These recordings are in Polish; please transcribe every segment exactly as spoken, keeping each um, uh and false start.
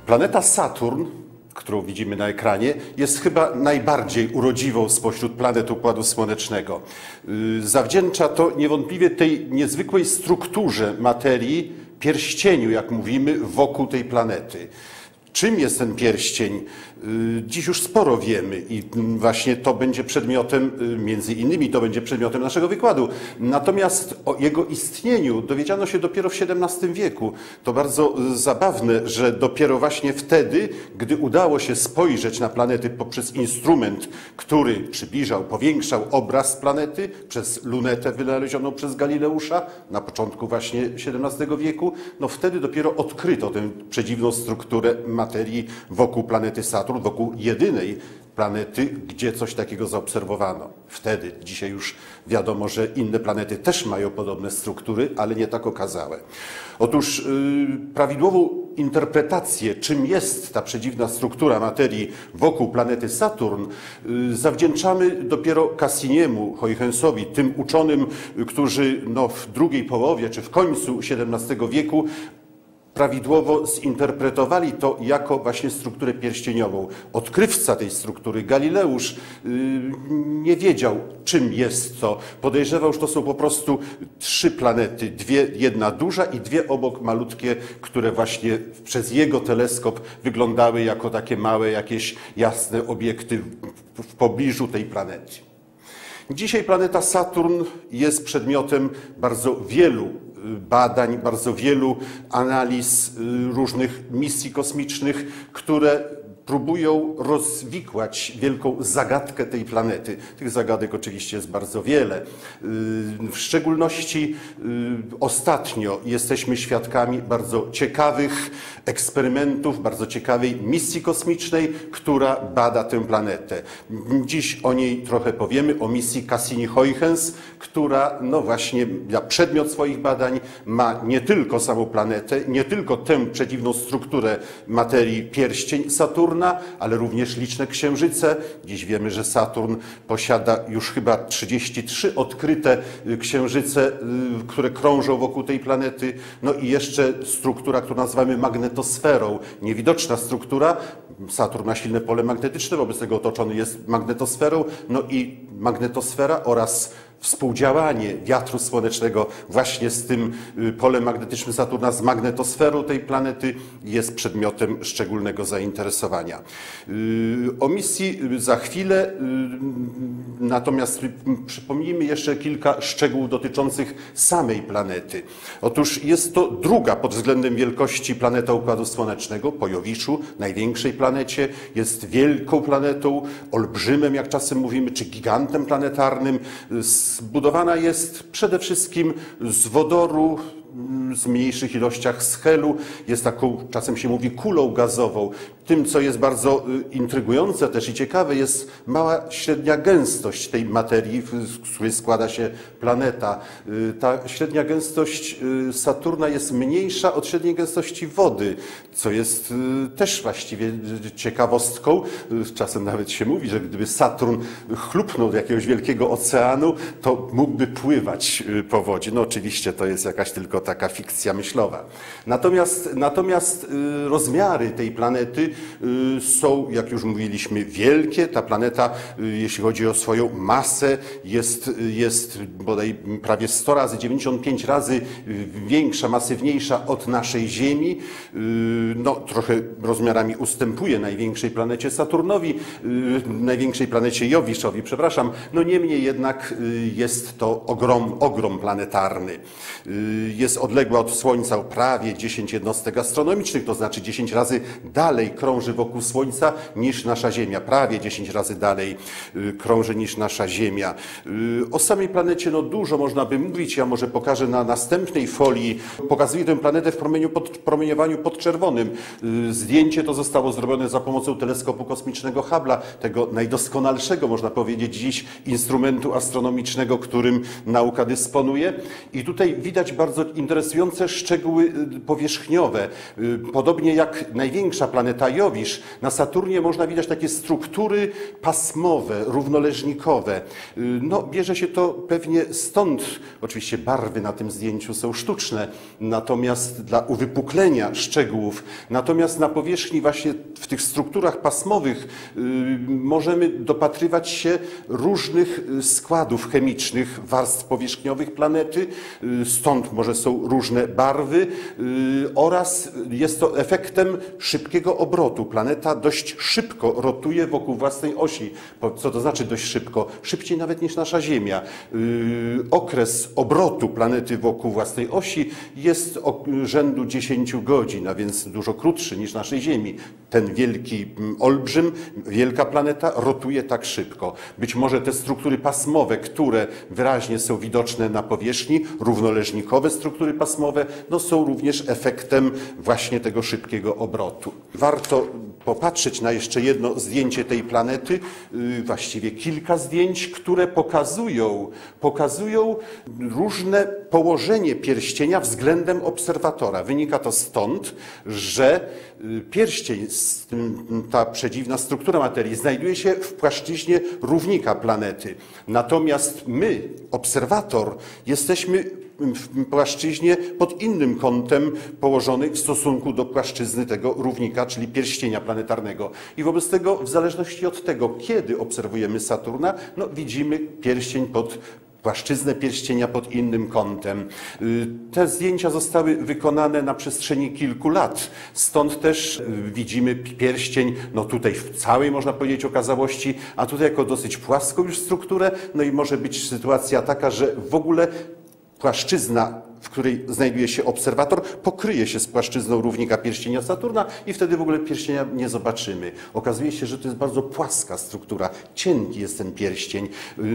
Planeta Saturn, którą widzimy na ekranie, jest chyba najbardziej urodziwą spośród planet Układu Słonecznego. Zawdzięcza to niewątpliwie tej niezwykłej strukturze materii, pierścieniu, jak mówimy, wokół tej planety. Czym jest ten pierścień? Dziś już sporo wiemy i właśnie to będzie przedmiotem, między innymi to będzie przedmiotem naszego wykładu. Natomiast o jego istnieniu dowiedziano się dopiero w siedemnastym wieku. To bardzo zabawne, że dopiero właśnie wtedy, gdy udało się spojrzeć na planety poprzez instrument, który przybliżał, powiększał obraz planety przez lunetę wynalezioną przez Galileusza na początku właśnie siedemnastego wieku, no wtedy dopiero odkryto tę przedziwną strukturę materii wokół planety Saturn, wokół jedynej planety, gdzie coś takiego zaobserwowano. Wtedy, dzisiaj już wiadomo, że inne planety też mają podobne struktury, ale nie tak okazałe. Otóż yy, prawidłową interpretację, czym jest ta przedziwna struktura materii wokół planety Saturn, yy, zawdzięczamy dopiero Cassiniemu, Huygensowi, tym uczonym, którzy no, w drugiej połowie czy w końcu siedemnastego wieku prawidłowo zinterpretowali to jako właśnie strukturę pierścieniową. Odkrywca tej struktury, Galileusz, yy, nie wiedział, czym jest to. Podejrzewał, że to są po prostu trzy planety, dwie, jedna duża i dwie obok malutkie, które właśnie przez jego teleskop wyglądały jako takie małe, jakieś jasne obiekty w, w pobliżu tej planety. Dzisiaj planeta Saturn jest przedmiotem bardzo wielu badań, bardzo wielu analiz różnych misji kosmicznych, które próbują rozwikłać wielką zagadkę tej planety. Tych zagadek oczywiście jest bardzo wiele. W szczególności ostatnio jesteśmy świadkami bardzo ciekawych eksperymentów, bardzo ciekawej misji kosmicznej, która bada tę planetę. Dziś o niej trochę powiemy, o misji Cassini-Huygens, która no właśnie na przedmiot swoich badań ma nie tylko samą planetę, nie tylko tę przedziwną strukturę materii pierścień Saturna, ale również liczne księżyce. Dziś wiemy, że Saturn posiada już chyba trzydzieści trzy odkryte księżyce, które krążą wokół tej planety. No i jeszcze struktura, którą nazywamy magnetosferą. Niewidoczna struktura. Saturn ma silne pole magnetyczne, wobec tego otoczony jest magnetosferą. No i magnetosfera oraz współdziałanie wiatru słonecznego właśnie z tym polem magnetycznym Saturna, z magnetosferą tej planety jest przedmiotem szczególnego zainteresowania. O misji za chwilę, natomiast przypomnijmy jeszcze kilka szczegółów dotyczących samej planety. Otóż jest to druga pod względem wielkości planeta Układu Słonecznego, po Jowiszu, największej planecie. Jest wielką planetą, olbrzymem, jak czasem mówimy, czy gigantem planetarnym. Zbudowana jest przede wszystkim z wodoru, z mniejszych ilościach z helu, jest taką, czasem się mówi, kulą gazową. Tym, co jest bardzo intrygujące też i ciekawe, jest mała średnia gęstość tej materii, z której składa się planeta. Ta średnia gęstość Saturna jest mniejsza od średniej gęstości wody, co jest też właściwie ciekawostką. Czasem nawet się mówi, że gdyby Saturn chlupnął do jakiegoś wielkiego oceanu, to mógłby pływać po wodzie. No oczywiście to jest jakaś tylko taka fikcja myślowa. Natomiast, natomiast rozmiary tej planety są, jak już mówiliśmy, wielkie. Ta planeta, jeśli chodzi o swoją masę, jest, jest bodaj prawie sto razy, dziewięćdziesiąt pięć razy większa, masywniejsza od naszej Ziemi. No, trochę rozmiarami ustępuje największej planecie Saturnowi, największej planecie Jowiszowi, przepraszam. No niemniej jednak jest to ogrom, ogrom planetarny. Jest odległa od Słońca o prawie dziesięć jednostek astronomicznych, to znaczy dziesięć razy dalej krąży wokół Słońca niż nasza Ziemia. Prawie dziesięć razy dalej krąży niż nasza Ziemia. O samej planecie no dużo można by mówić. Ja może pokażę na następnej folii. Pokazuję tę planetę w promieniu pod, promieniowaniu podczerwonym. Zdjęcie to zostało zrobione za pomocą teleskopu kosmicznego Hubble'a, tego najdoskonalszego, można powiedzieć, dziś instrumentu astronomicznego, którym nauka dysponuje. I tutaj widać bardzo interesujące szczegóły powierzchniowe. Podobnie jak największa planeta Jowisz, na Saturnie można widać takie struktury pasmowe, równoleżnikowe. No, bierze się to pewnie stąd, oczywiście barwy na tym zdjęciu są sztuczne, natomiast dla uwypuklenia szczegółów, natomiast na powierzchni właśnie w tych strukturach pasmowych yy, możemy dopatrywać się różnych składów chemicznych, warstw powierzchniowych planety, yy, stąd może są różne barwy yy, oraz jest to efektem szybkiego obrotu. Planeta dość szybko rotuje wokół własnej osi. Co to znaczy dość szybko? Szybciej nawet niż nasza Ziemia. Yy, okres obrotu planety wokół własnej osi jest rzędu dziesięciu godzin, a więc dużo krótszy niż naszej Ziemi. Ten wielki olbrzym, wielka planeta rotuje tak szybko. Być może te struktury pasmowe, które wyraźnie są widoczne na powierzchni, równoleżnikowe struktury pasmowe, no są również efektem właśnie tego szybkiego obrotu. Warto popatrzeć na jeszcze jedno zdjęcie tej planety, właściwie kilka zdjęć, które pokazują, pokazują różne położenie pierścienia względem obserwatora. Wynika to stąd, że pierścień, ta przedziwna struktura materii, znajduje się w płaszczyźnie równika planety. Natomiast my, obserwator, jesteśmy w płaszczyźnie pod innym kątem położonej w stosunku do płaszczyzny tego równika, czyli pierścienia planetarnego. I wobec tego, w zależności od tego, kiedy obserwujemy Saturna, no, widzimy pierścień pod płaszczyznę pierścienia pod innym kątem. Te zdjęcia zostały wykonane na przestrzeni kilku lat, stąd też widzimy pierścień, no tutaj w całej, można powiedzieć, okazałości, a tutaj jako dosyć płaską już strukturę, no i może być sytuacja taka, że w ogóle płaszczyzna, w której znajduje się obserwator, pokryje się z płaszczyzną równika pierścienia Saturna i wtedy w ogóle pierścienia nie zobaczymy. Okazuje się, że to jest bardzo płaska struktura, cienki jest ten pierścień.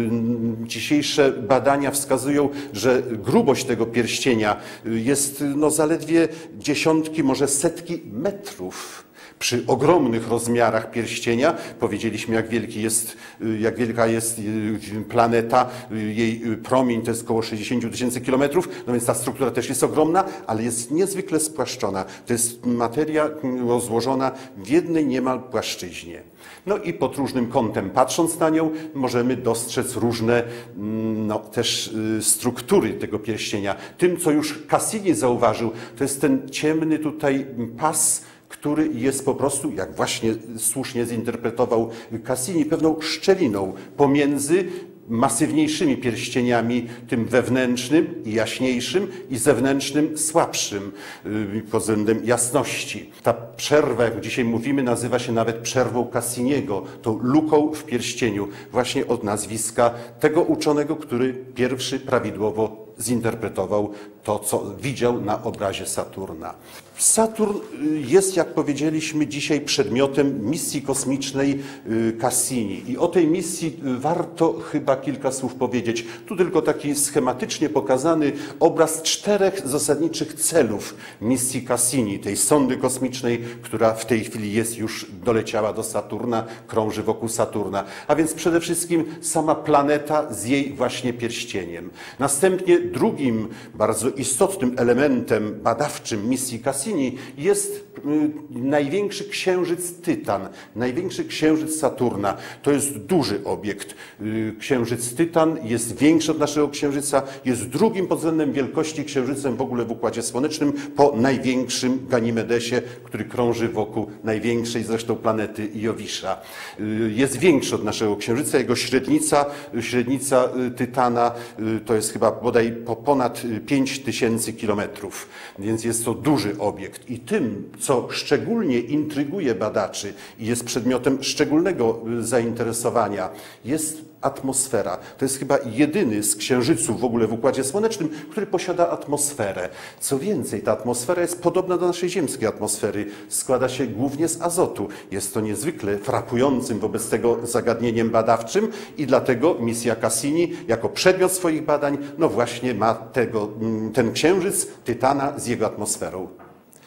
Dzisiejsze badania wskazują, że grubość tego pierścienia jest no zaledwie dziesiątki, może setki metrów. Przy ogromnych rozmiarach pierścienia, powiedzieliśmy, jak wielki jest, jak wielka jest planeta, jej promień to jest około sześćdziesiąt tysięcy kilometrów, no więc ta struktura też jest ogromna, ale jest niezwykle spłaszczona. To jest materia rozłożona w jednej niemal płaszczyźnie. No i pod różnym kątem patrząc na nią możemy dostrzec różne no, też struktury tego pierścienia. Tym, co już Cassini zauważył, to jest ten ciemny tutaj pas, który jest po prostu, jak właśnie słusznie zinterpretował Cassini, pewną szczeliną pomiędzy masywniejszymi pierścieniami, tym wewnętrznym i jaśniejszym i zewnętrznym słabszym pod względem jasności. Ta przerwa, jak dzisiaj mówimy, nazywa się nawet przerwą Cassiniego, tą luką w pierścieniu, właśnie od nazwiska tego uczonego, który pierwszy prawidłowo zinterpretował to, co widział na obrazie Saturna. Saturn jest, jak powiedzieliśmy, dzisiaj przedmiotem misji kosmicznej Cassini. I o tej misji warto chyba kilka słów powiedzieć. Tu tylko taki schematycznie pokazany obraz czterech zasadniczych celów misji Cassini, tej sondy kosmicznej, która w tej chwili jest już doleciała do Saturna, krąży wokół Saturna. A więc przede wszystkim sama planeta z jej właśnie pierścieniem. Następnie drugim bardzo istotnym elementem badawczym misji Cassini jest największy księżyc Tytan, największy księżyc Saturna. To jest duży obiekt. Księżyc Tytan jest większy od naszego księżyca, jest drugim pod względem wielkości księżycem w ogóle w Układzie Słonecznym po największym Ganimedesie, który krąży wokół największej zresztą planety Jowisza. Jest większy od naszego księżyca, jego średnica, średnica Tytana to jest chyba bodaj po ponad pięć tysięcy kilometrów, więc jest to duży obiekt. I tym, co szczególnie intryguje badaczy i jest przedmiotem szczególnego zainteresowania, jest atmosfera. To jest chyba jedyny z księżyców w ogóle w Układzie Słonecznym, który posiada atmosferę. Co więcej, ta atmosfera jest podobna do naszej ziemskiej atmosfery. Składa się głównie z azotu. Jest to niezwykle frapującym wobec tego zagadnieniem badawczym i dlatego misja Cassini jako przedmiot swoich badań no właśnie ma tego, ten księżyc Tytana z jego atmosferą.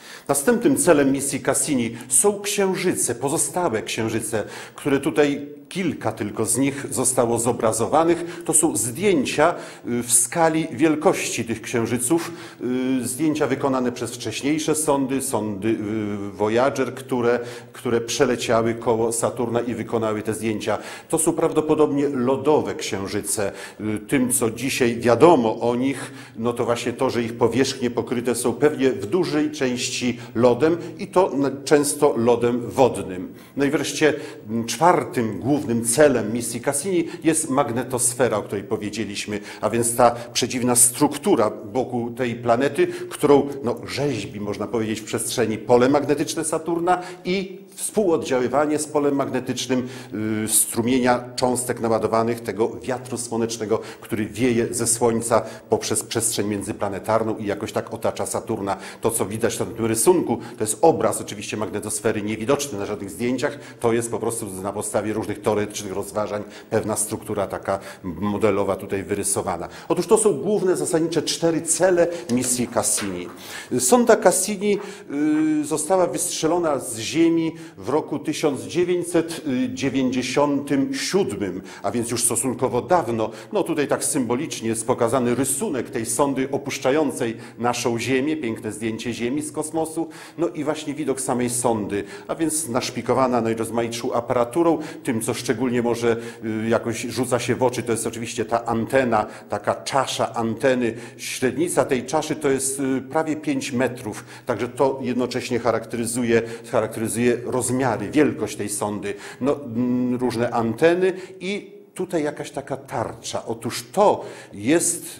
Następnym celem misji Cassini są księżyce, pozostałe księżyce, które tutaj kilka tylko z nich zostało zobrazowanych. To są zdjęcia w skali wielkości tych księżyców, zdjęcia wykonane przez wcześniejsze sondy, sondy Voyager, które, które przeleciały koło Saturna i wykonały te zdjęcia. To są prawdopodobnie lodowe księżyce. Tym, co dzisiaj wiadomo o nich, no to właśnie to, że ich powierzchnie pokryte są pewnie w dużej części lodem i to często lodem wodnym. No i wreszcie czwartym głównym celem misji Cassini jest magnetosfera, o której powiedzieliśmy, a więc ta przedziwna struktura wokół tej planety, którą no, rzeźbi, można powiedzieć, w przestrzeni pole magnetyczne Saturna i współoddziaływanie z polem magnetycznym y, strumienia cząstek naładowanych tego wiatru słonecznego, który wieje ze Słońca poprzez przestrzeń międzyplanetarną i jakoś tak otacza Saturna. To, co widać na tym rysunku, to jest obraz oczywiście magnetosfery niewidoczny na żadnych zdjęciach. To jest po prostu na podstawie różnych teoretycznych rozważań pewna struktura taka modelowa tutaj wyrysowana. Otóż to są główne, zasadnicze cztery cele misji Cassini. Sonda Cassini y, została wystrzelona z Ziemi w roku tysiąc dziewięćset dziewięćdziesiątym siódmym, a więc już stosunkowo dawno. No tutaj tak symbolicznie jest pokazany rysunek tej sondy opuszczającej naszą Ziemię, piękne zdjęcie Ziemi z kosmosu, no i właśnie widok samej sondy, a więc naszpikowana najrozmaitszą aparaturą. Tym, co szczególnie może jakoś rzuca się w oczy, to jest oczywiście ta antena, taka czasza anteny. Średnica tej czaszy to jest prawie pięć metrów, także to jednocześnie charakteryzuje, charakteryzuje rozmiary, wielkość tej sondy, no, różne anteny i tutaj jakaś taka tarcza. Otóż to jest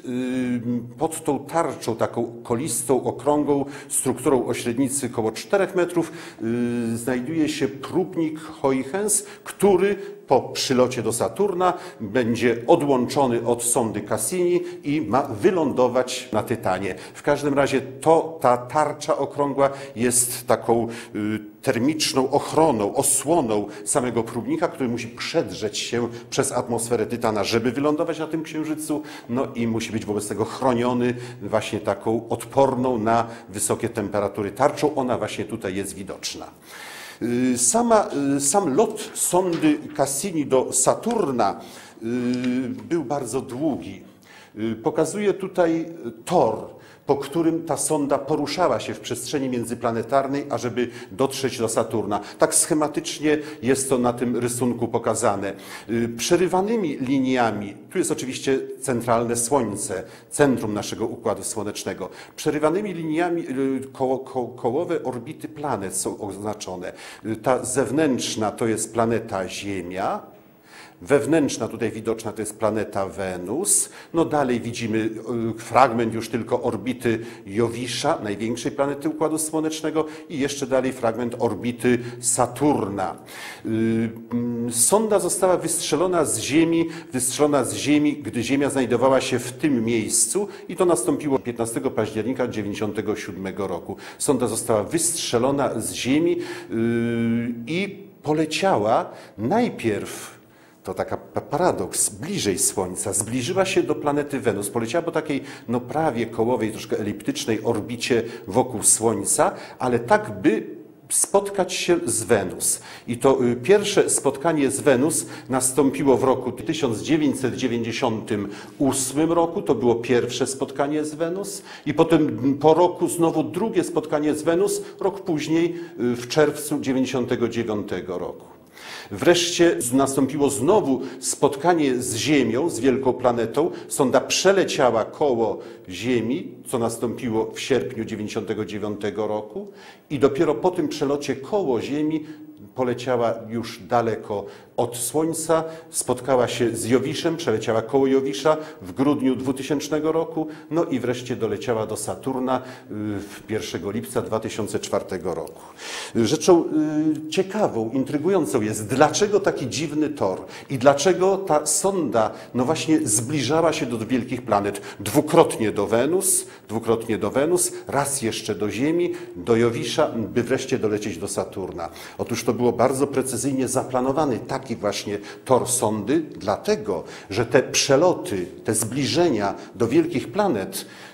pod tą tarczą, taką kolistą, okrągłą strukturą o średnicy około czterech metrów, znajduje się próbnik Huygens, który po przylocie do Saturna będzie odłączony od sondy Cassini i ma wylądować na Tytanie. W każdym razie to, ta tarcza okrągła jest taką termiczną ochroną, osłoną samego próbnika, który musi przedrzeć się przez atmosferę Tytana, żeby wylądować na tym księżycu, no i musi być wobec tego chroniony właśnie taką odporną na wysokie temperatury tarczą. Ona właśnie tutaj jest widoczna. Sama, sam lot sondy Cassini do Saturna był bardzo długi. Pokazuje tutaj tor, po którym ta sonda poruszała się w przestrzeni międzyplanetarnej, ażeby dotrzeć do Saturna. Tak schematycznie jest to na tym rysunku pokazane. Przerywanymi liniami, tu jest oczywiście centralne Słońce, centrum naszego Układu Słonecznego. Przerywanymi liniami ko ko kołowe orbity planet są oznaczone. Ta zewnętrzna to jest planeta Ziemia, wewnętrzna, tutaj widoczna, to jest planeta Wenus. No dalej widzimy fragment już tylko orbity Jowisza, największej planety Układu Słonecznego i jeszcze dalej fragment orbity Saturna. Sonda została wystrzelona z Ziemi, wystrzelona z Ziemi, gdy Ziemia znajdowała się w tym miejscu i to nastąpiło piętnastego października tysiąc dziewięćset dziewięćdziesiątego siódmego roku. Sonda została wystrzelona z Ziemi i poleciała najpierw, to taka paradoks, bliżej Słońca, zbliżyła się do planety Wenus, poleciała po takiej no prawie kołowej, troszkę eliptycznej orbicie wokół Słońca, ale tak by spotkać się z Wenus. I to pierwsze spotkanie z Wenus nastąpiło w roku tysiąc dziewięćset dziewięćdziesiątym ósmym roku, to było pierwsze spotkanie z Wenus i potem po roku znowu drugie spotkanie z Wenus, rok później w czerwcu tysiąc dziewięćset dziewięćdziesiątego dziewiątego roku. Wreszcie nastąpiło znowu spotkanie z Ziemią, z wielką planetą. Sonda przeleciała koło Ziemi, co nastąpiło w sierpniu tysiąc dziewięćset dziewięćdziesiątego dziewiątego roku i dopiero po tym przelocie koło Ziemi poleciała już daleko od Słońca, spotkała się z Jowiszem, przeleciała koło Jowisza w grudniu dwutysięcznego roku, no i wreszcie doleciała do Saturna pierwszego lipca dwa tysiące czwartego roku. Rzeczą ciekawą, intrygującą jest, dlaczego taki dziwny tor i dlaczego ta sonda no właśnie zbliżała się do wielkich planet. Dwukrotnie do Wenus, dwukrotnie do Wenus, raz jeszcze do Ziemi, do Jowisza, by wreszcie dolecieć do Saturna. Otóż to było bardzo precyzyjnie zaplanowany taki właśnie tor sondy, dlatego, że te przeloty, te zbliżenia do wielkich planet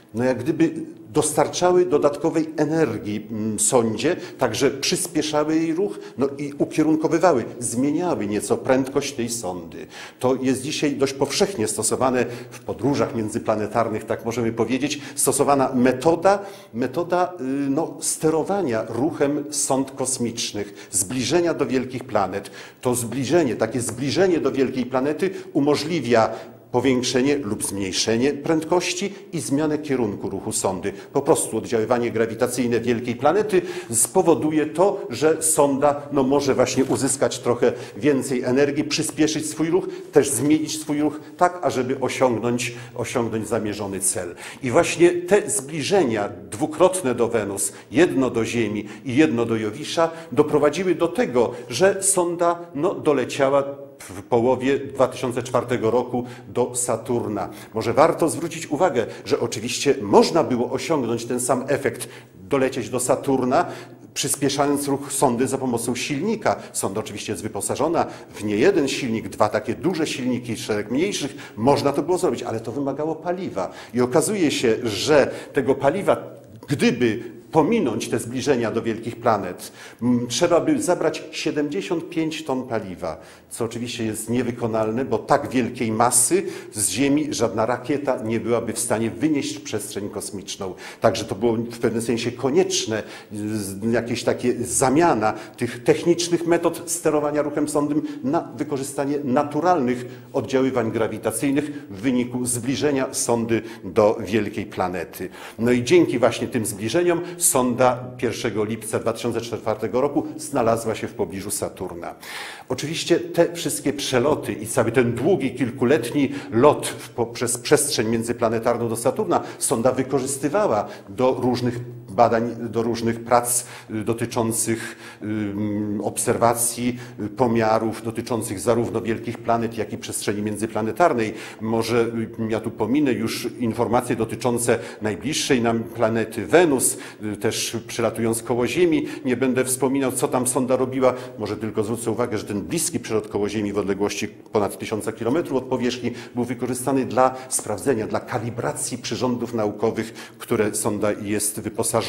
no jak gdyby dostarczały dodatkowej energii sondzie, także przyspieszały jej ruch, no i ukierunkowywały, zmieniały nieco prędkość tej sondy. To jest dzisiaj dość powszechnie stosowane w podróżach międzyplanetarnych, tak możemy powiedzieć, stosowana metoda, metoda no, sterowania ruchem sond kosmicznych, zbliżenia do wielkich planet. To zbliżenie, takie zbliżenie do wielkiej planety umożliwia powiększenie lub zmniejszenie prędkości i zmianę kierunku ruchu sondy. Po prostu oddziaływanie grawitacyjne wielkiej planety spowoduje to, że sonda no, może właśnie uzyskać trochę więcej energii, przyspieszyć swój ruch, też zmienić swój ruch tak, ażeby osiągnąć, osiągnąć zamierzony cel. I właśnie te zbliżenia dwukrotne do Wenus, jedno do Ziemi i jedno do Jowisza doprowadziły do tego, że sonda no, doleciała w połowie dwa tysiące czwartego roku do Saturna. Może warto zwrócić uwagę, że oczywiście można było osiągnąć ten sam efekt, dolecieć do Saturna, przyspieszając ruch sondy za pomocą silnika. Sonda oczywiście jest wyposażona w nie jeden silnik, dwa takie duże silniki, szereg mniejszych. Można to było zrobić, ale to wymagało paliwa. I okazuje się, że tego paliwa, gdyby pominąć te zbliżenia do wielkich planet, trzeba by zabrać siedemdziesiąt pięć ton paliwa, co oczywiście jest niewykonalne, bo tak wielkiej masy z Ziemi żadna rakieta nie byłaby w stanie wynieść w przestrzeń kosmiczną. Także to było w pewnym sensie konieczne, jakieś takie zamiana tych technicznych metod sterowania ruchem sondy na wykorzystanie naturalnych oddziaływań grawitacyjnych w wyniku zbliżenia sondy do wielkiej planety. No i dzięki właśnie tym zbliżeniom sonda pierwszego lipca dwa tysiące czwartego roku znalazła się w pobliżu Saturna. Oczywiście te wszystkie przeloty i cały ten długi, kilkuletni lot w, poprzez przestrzeń międzyplanetarną do Saturna sonda wykorzystywała do różnych badań, do różnych prac dotyczących obserwacji, pomiarów, dotyczących zarówno wielkich planet, jak i przestrzeni międzyplanetarnej. Może ja tu pominę już informacje dotyczące najbliższej nam planety Wenus, też przelatując koło Ziemi. Nie będę wspominał, co tam sonda robiła. Może tylko zwrócę uwagę, że ten bliski przelot koło Ziemi w odległości ponad tysiąca kilometrów od powierzchni był wykorzystany dla sprawdzenia, dla kalibracji przyrządów naukowych, które sonda jest wyposażona.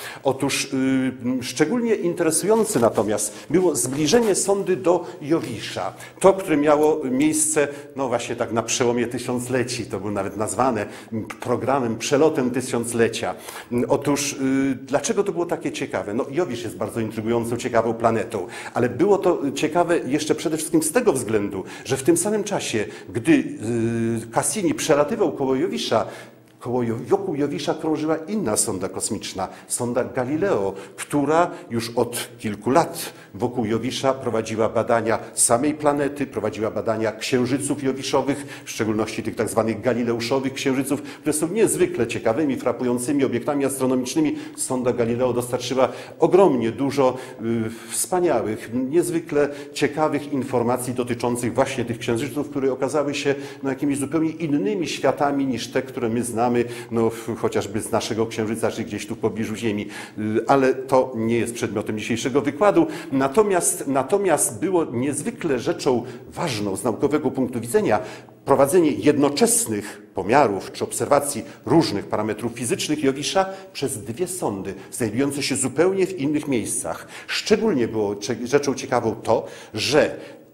Otóż yy, szczególnie interesujące natomiast było zbliżenie sondy do Jowisza. To, które miało miejsce, no właśnie tak na przełomie tysiącleci, to było nawet nazwane programem, przelotem tysiąclecia. Otóż yy, dlaczego to było takie ciekawe? No Jowisz jest bardzo intrygującą, ciekawą planetą, ale było to ciekawe jeszcze przede wszystkim z tego względu, że w tym samym czasie, gdy yy, Cassini przelatywał koło Jowisza, koło wokół Jowisza krążyła inna sonda kosmiczna, sonda Galileo, która już od kilku lat wokół Jowisza prowadziła badania samej planety, prowadziła badania księżyców jowiszowych, w szczególności tych tak zwanych galileuszowych księżyców, które są niezwykle ciekawymi, frapującymi obiektami astronomicznymi. Sonda Galileo dostarczyła ogromnie dużo y, wspaniałych, niezwykle ciekawych informacji dotyczących właśnie tych księżyców, które okazały się no, jakimiś zupełnie innymi światami niż te, które my znamy. No, chociażby z naszego Księżyca, czy gdzieś tu w pobliżu Ziemi, ale to nie jest przedmiotem dzisiejszego wykładu. Natomiast, natomiast było niezwykle rzeczą ważną z naukowego punktu widzenia prowadzenie jednoczesnych pomiarów czy obserwacji różnych parametrów fizycznych Jowisza przez dwie sondy, znajdujące się zupełnie w innych miejscach. Szczególnie było rzeczą ciekawą to, że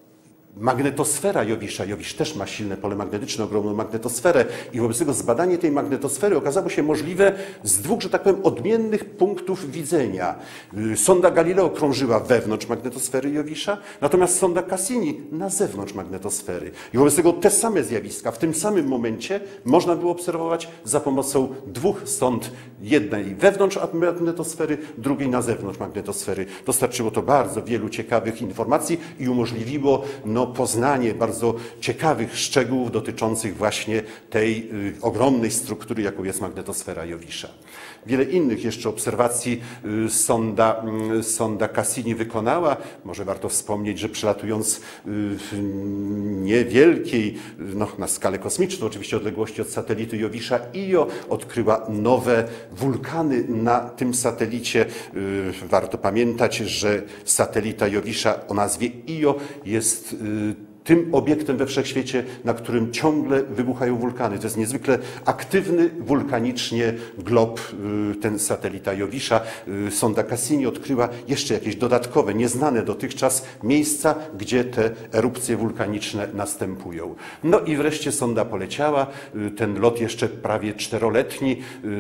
magnetosfera Jowisza, Jowisz też ma silne pole magnetyczne, ogromną magnetosferę i wobec tego zbadanie tej magnetosfery okazało się możliwe z dwóch, że tak powiem, odmiennych punktów widzenia. Sonda Galileo krążyła wewnątrz magnetosfery Jowisza, natomiast sonda Cassini na zewnątrz magnetosfery. I wobec tego te same zjawiska w tym samym momencie można było obserwować za pomocą dwóch sond, jednej wewnątrz magnetosfery, drugiej na zewnątrz magnetosfery. Dostarczyło to bardzo wielu ciekawych informacji i umożliwiło no, poznanie bardzo ciekawych szczegółów dotyczących właśnie tej y, ogromnej struktury, jaką jest magnetosfera Jowisza. Wiele innych jeszcze obserwacji y, sonda, y, sonda Cassini wykonała. Może warto wspomnieć, że przelatując y, w niewielkiej, no, na skalę kosmiczną oczywiście odległości od satelity Jowisza, Io odkryła nowe wulkany na tym satelicie. Y, warto pamiętać, że satelita Jowisza o nazwie Io jest y, tym obiektem we wszechświecie, na którym ciągle wybuchają wulkany. To jest niezwykle aktywny wulkanicznie glob, ten satelita Jowisza. Sonda Cassini odkryła jeszcze jakieś dodatkowe, nieznane dotychczas miejsca, gdzie te erupcje wulkaniczne następują. No i wreszcie sonda poleciała, ten lot jeszcze prawie czteroletni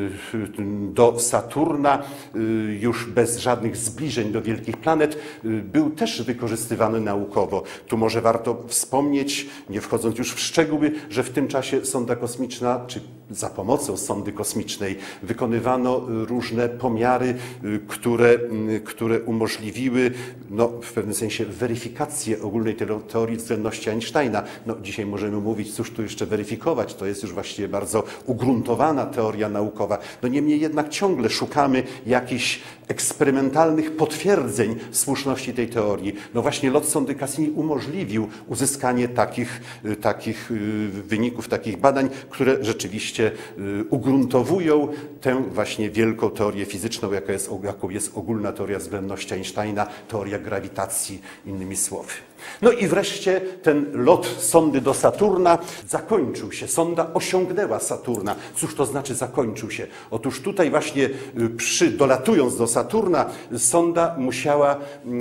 do Saturna, już bez żadnych zbliżeń do wielkich planet, był też wykorzystywany naukowo. Tu może warto wspomnieć, nie wchodząc już w szczegóły, że w tym czasie sonda kosmiczna, czy za pomocą sondy kosmicznej wykonywano różne pomiary, które, które umożliwiły no, w pewnym sensie weryfikację ogólnej teorii względności Einsteina. No, dzisiaj możemy mówić, cóż tu jeszcze weryfikować, to jest już właściwie bardzo ugruntowana teoria naukowa. No niemniej jednak ciągle szukamy jakichś eksperymentalnych potwierdzeń słuszności tej teorii. No właśnie lot sondy Cassini umożliwił uzyskanie takich, takich wyników, takich badań, które rzeczywiście ugruntowują tę właśnie wielką teorię fizyczną, jaka jest, jaką jest ogólna teoria względności Einsteina, teoria grawitacji, innymi słowy. No i wreszcie ten lot sondy do Saturna zakończył się. Sonda osiągnęła Saturna. Cóż to znaczy zakończył się? Otóż tutaj właśnie przy, dolatując do Saturna, sonda musiała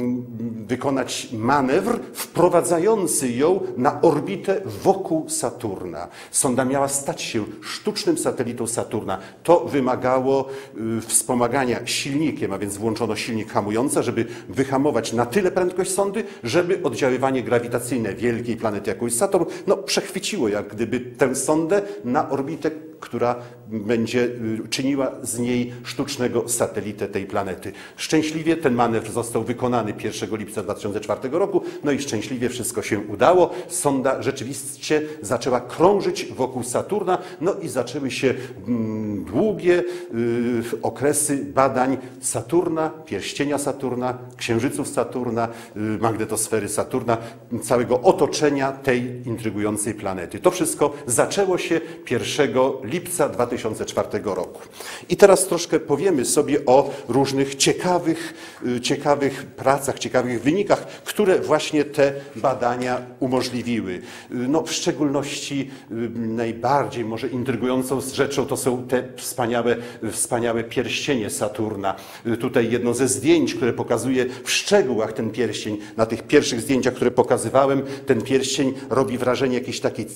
wykonać manewr wprowadzający ją na orbitę wokół Saturna. Sonda miała stać się sztucznym satelitą Saturna. To wymagało wspomagania silnikiem, a więc włączono silnik hamujący, żeby wyhamować na tyle prędkość sondy, żeby oddziaływanie grawitacyjne wielkiej planety, jaką jest Saturn, no, przechwyciło jak gdyby tę sondę na orbitę, która będzie czyniła z niej sztucznego satelitę tej planety. Szczęśliwie ten manewr został wykonany pierwszego lipca dwa tysiące czwartego roku, no i szczęśliwie wszystko się udało. Sonda rzeczywiście zaczęła krążyć wokół Saturna, no i zaczęły się mm, długie y, okresy badań Saturna, pierścienia Saturna, księżyców Saturna, y, magnetosfery Saturna, całego otoczenia tej intrygującej planety. To wszystko zaczęło się pierwszego lipca dwa tysiące czwartego roku. I teraz troszkę powiemy sobie o różnych ciekawych, ciekawych pracach, ciekawych wynikach, które właśnie te badania umożliwiły. No, w szczególności najbardziej może intrygującą rzeczą to są te wspaniałe, wspaniałe pierścienie Saturna. Tutaj jedno ze zdjęć, które pokazuje w szczegółach ten pierścień. Na tych pierwszych zdjęciach, które pokazywałem, ten pierścień robi wrażenie jakiejś takiej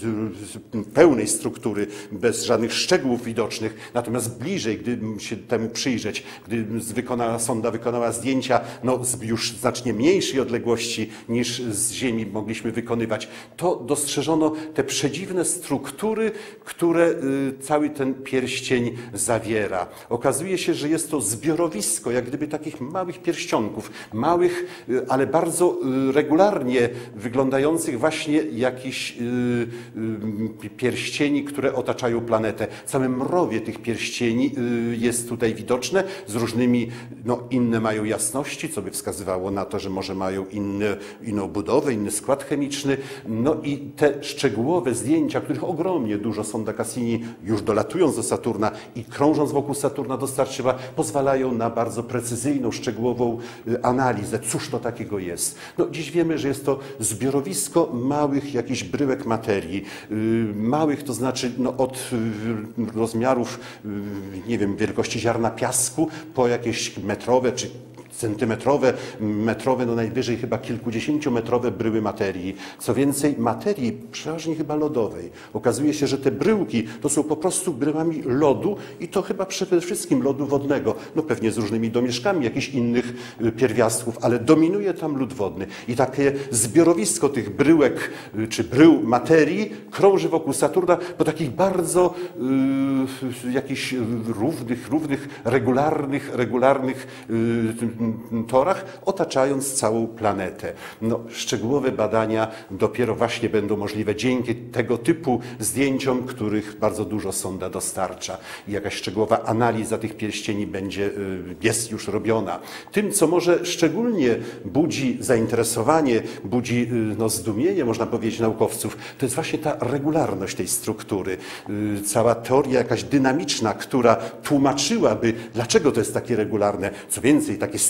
pełnej struktury, bez żadnych szczegółów widocznych. Natomiast bliżej, gdy się temu przyjrzeć, gdy wykonała, sonda wykonała zdjęcia no, z już znacznie mniejszej odległości niż z Ziemi mogliśmy wykonywać, to dostrzeżono te przedziwne struktury, które y, cały ten pierścień zawiera. Okazuje się, że jest to zbiorowisko, jak gdyby takich małych pierścionków, małych, y, ale bardzo y, regularnie wyglądających właśnie jakichś y, y, pierścieni, które otaczają planetę. Całe mrowie tych pierścieni jest tutaj widoczne, z różnymi, no inne mają jasności, co by wskazywało na to, że może mają inne, inną budowę, inny skład chemiczny. No i te szczegółowe zdjęcia, których ogromnie dużo sonda Cassini już dolatując do Saturna i krążąc wokół Saturna dostarczyła, pozwalają na bardzo precyzyjną, szczegółową analizę. Cóż to takiego jest? No dziś wiemy, że jest to zbiorowisko małych jakichś bryłek materii. Małych to znaczy no, od rozmiarów, nie wiem, wielkości ziarna piasku po jakieś metrowe czy centymetrowe, metrowe, no najwyżej chyba kilkudziesięciometrowe bryły materii. Co więcej, materii przeważnie chyba lodowej. Okazuje się, że te bryłki to są po prostu bryłami lodu i to chyba przede wszystkim lodu wodnego. No pewnie z różnymi domieszkami jakichś innych pierwiastków, ale dominuje tam lód wodny. I takie zbiorowisko tych bryłek czy brył materii krąży wokół Saturna po takich bardzo yy, jakichś równych, równych, regularnych, regularnych yy, torach, otaczając całą planetę. No, szczegółowe badania dopiero właśnie będą możliwe dzięki tego typu zdjęciom, których bardzo dużo sonda dostarcza. I jakaś szczegółowa analiza tych pierścieni będzie, jest już robiona. Tym, co może szczególnie budzi zainteresowanie, budzi no, zdumienie, można powiedzieć, naukowców, to jest właśnie ta regularność tej struktury. Cała teoria jakaś dynamiczna, która tłumaczyłaby, dlaczego to jest takie regularne. Co więcej, takie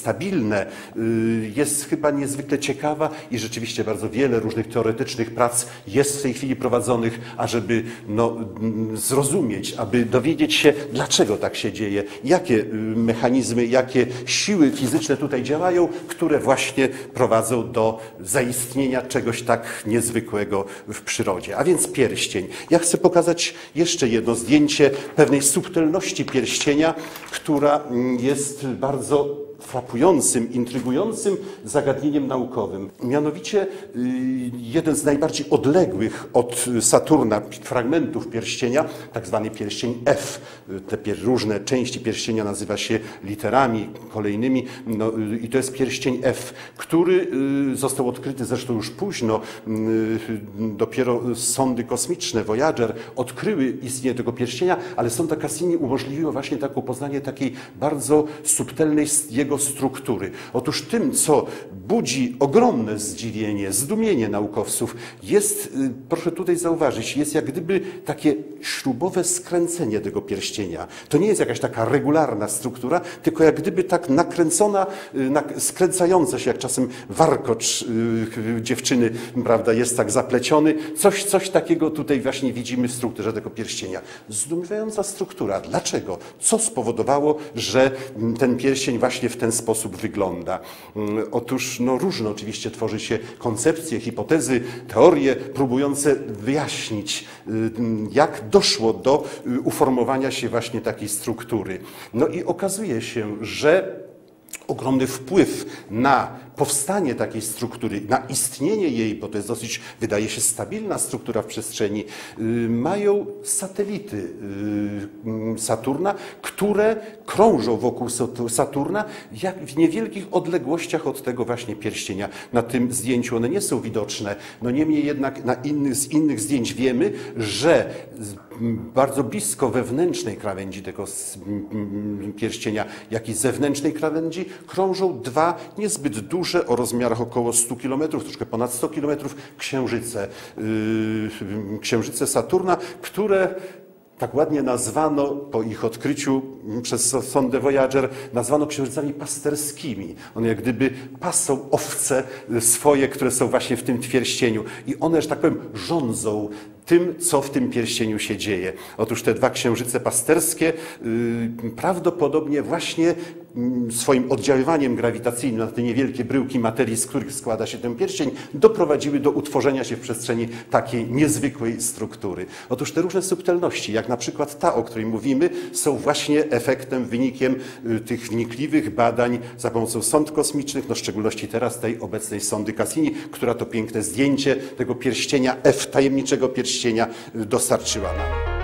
stabilne, jest chyba niezwykle ciekawa i rzeczywiście bardzo wiele różnych teoretycznych prac jest w tej chwili prowadzonych, ażeby no, zrozumieć, aby dowiedzieć się, dlaczego tak się dzieje, jakie mechanizmy, jakie siły fizyczne tutaj działają, które właśnie prowadzą do zaistnienia czegoś tak niezwykłego w przyrodzie. A więc pierścień. Ja chcę pokazać jeszcze jedno zdjęcie pewnej subtelności pierścienia, która jest bardzo frapującym, intrygującym zagadnieniem naukowym. Mianowicie jeden z najbardziej odległych od Saturna fragmentów pierścienia, tak zwany pierścień F. Te różne części pierścienia nazywa się literami kolejnymi no, i to jest pierścień F, który został odkryty zresztą już późno. Dopiero sondy kosmiczne Voyager odkryły istnienie tego pierścienia, ale sonda Cassini umożliwiła właśnie takie poznanie takiej bardzo subtelnej jego struktury. Otóż tym, co budzi ogromne zdziwienie, zdumienie naukowców, jest, proszę tutaj zauważyć, jest jak gdyby takie śrubowe skręcenie tego pierścienia. To nie jest jakaś taka regularna struktura, tylko jak gdyby tak nakręcona, skręcająca się, jak czasem warkocz dziewczyny, prawda, jest tak zapleciony. Coś, coś takiego tutaj właśnie widzimy w strukturze tego pierścienia. Zdumiewająca struktura. Dlaczego? Co spowodowało, że ten pierścień właśnie w ten sposób wygląda? Otóż no, różne oczywiście tworzy się koncepcje, hipotezy, teorie próbujące wyjaśnić, jak doszło do uformowania się właśnie takiej struktury. No i okazuje się, że ogromny wpływ na powstanie takiej struktury, na istnienie jej, bo to jest dosyć, wydaje się, stabilna struktura w przestrzeni, mają satelity Saturna, które krążą wokół Saturna jak w niewielkich odległościach od tego właśnie pierścienia. Na tym zdjęciu one nie są widoczne, no niemniej jednak na innych, z innych zdjęć wiemy, że bardzo blisko wewnętrznej krawędzi tego pierścienia, jak i zewnętrznej krawędzi krążą dwa niezbyt duże, o rozmiarach około stu kilometrów, troszkę ponad sto kilometrów, księżyce, yy, księżyce Saturna, które tak ładnie nazwano po ich odkryciu przez sondę Voyager, nazwano księżycami pasterskimi. One jak gdyby pasą owce swoje, które są właśnie w tym pierścieniu. I one, że tak powiem, rządzą tym, co w tym pierścieniu się dzieje. Otóż te dwa księżyce pasterskie yy, prawdopodobnie właśnie yy, swoim oddziaływaniem grawitacyjnym na te niewielkie bryłki materii, z których składa się ten pierścień, doprowadziły do utworzenia się w przestrzeni takiej niezwykłej struktury. Otóż te różne subtelności, jak na przykład ta, o której mówimy, są właśnie efektem, wynikiem yy, tych wnikliwych badań za pomocą sond kosmicznych, no w szczególności teraz tej obecnej sondy Cassini, która to piękne zdjęcie tego pierścienia F, tajemniczego pierścienia dostarczyła nam.